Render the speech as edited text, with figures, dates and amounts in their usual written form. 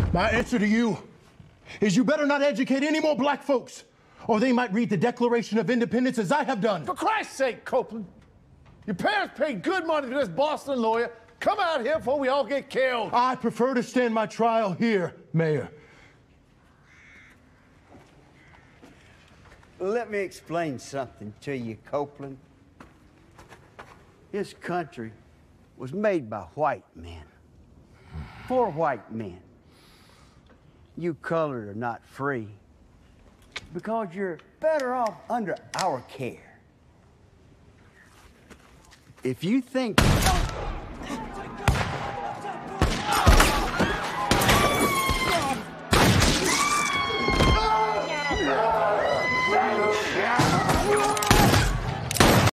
My answer to you is you better not educate any more black folks, or they might read the Declaration of Independence as I have done. For Christ's sake, Copeland, your parents paid good money to this Boston lawyer. Come out here before we all get killed. I prefer to stand my trial here, Mayor. Let me explain something to you, Copeland. This country was made by white men, for white men. You colored are not free because you're better off under our care. If you think...